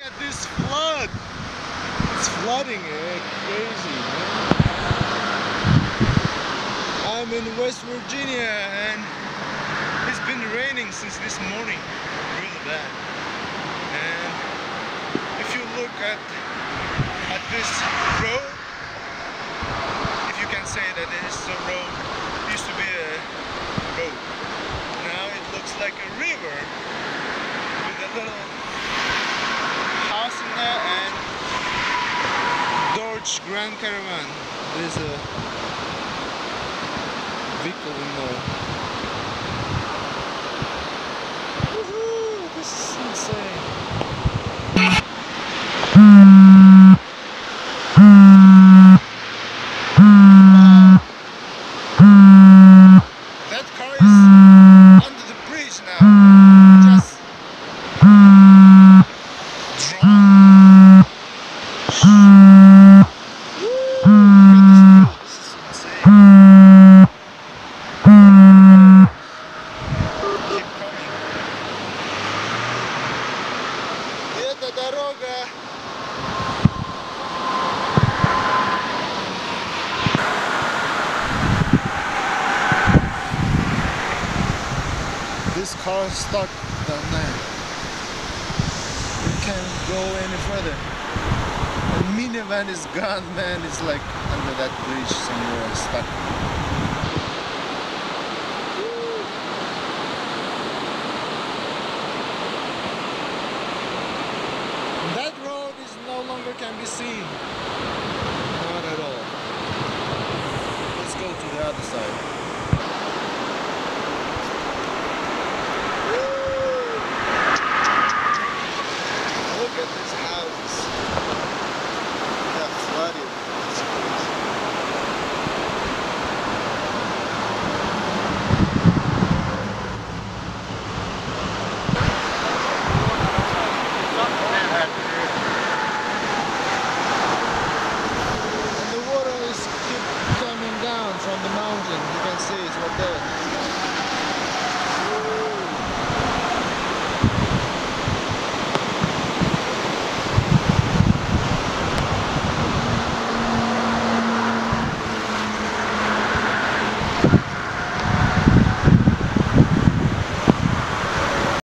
At this flood, it's flooding, crazy, man. I'm in West Virginia and it's been raining since this morning, really bad. And if you look at this road, if you can say that it is a road, it used to be a road. Now it looks like a river with a little house in there and Dodge Grand Caravan. There's a vehicle in there. Woohoo! This is insane. That car is under the bridge now. Just дорога. This car is stuck down there. We can't go any further. The minivan is gone, man. It's like under that bridge somewhere, stuck. That road is no longer can be seen. Not at all. Let's go to the other side. Look at these houses. They're flooded. It's crazy. And the water is keep coming down from the mountain. You can see it's right there.